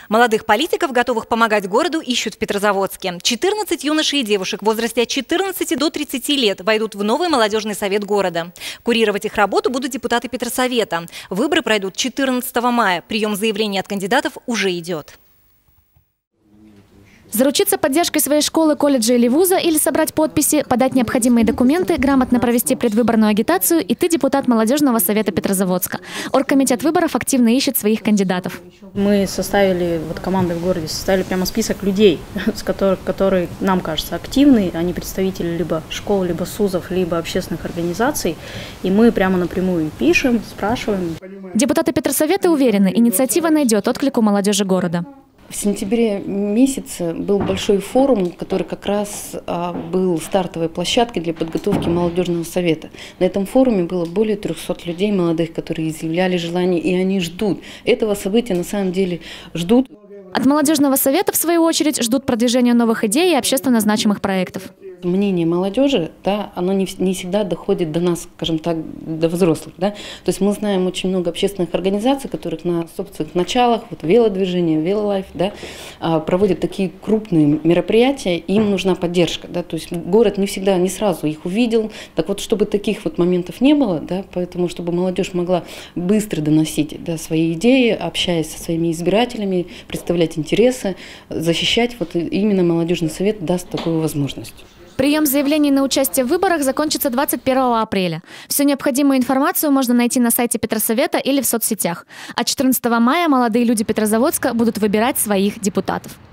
Молодых политиков, готовых помогать городу, ищут в Петрозаводске. 14 юношей и девушек в возрасте от 14 до 30 лет войдут в новый молодежный совет города. Курировать их работу будут депутаты Петросовета. Выборы пройдут 14 мая. Прием заявлений от кандидатов уже идет. Заручиться поддержкой своей школы, колледжа или вуза, или собрать подписи, подать необходимые документы, грамотно провести предвыборную агитацию, и ты депутат молодежного совета Петрозаводска. Оргкомитет выборов активно ищет своих кандидатов. Мы составили, команды в городе, составили прямо список людей, которые нам кажутся активны. Они представители либо школ, либо СУЗов, либо общественных организаций. И мы прямо напрямую им пишем, спрашиваем. Депутаты Петросовета уверены, инициатива найдет отклик у молодежи города. В сентябре месяце был большой форум, который как раз был стартовой площадкой для подготовки молодежного совета. На этом форуме было более 300 людей молодых, которые изъявляли желание, и они ждут. Этого события на самом деле ждут. От молодежного совета, в свою очередь, ждут продвижения новых идей и общественно значимых проектов. Мнение молодежи, оно не всегда доходит до нас, скажем так, до взрослых. То есть мы знаем очень много общественных организаций, которых на собственных началах, велодвижение, велолайф, проводят такие крупные мероприятия, им нужна поддержка. То есть город не всегда, не сразу их увидел. Так вот, чтобы таких моментов не было, поэтому чтобы молодежь могла быстро доносить свои идеи, общаясь со своими избирателями, представлять интересы, защищать, именно молодежный совет даст такую возможность. Прием заявлений на участие в выборах закончится 21 апреля. Всю необходимую информацию можно найти на сайте Петросовета или в соцсетях. А 14 мая молодые люди Петрозаводска будут выбирать своих депутатов.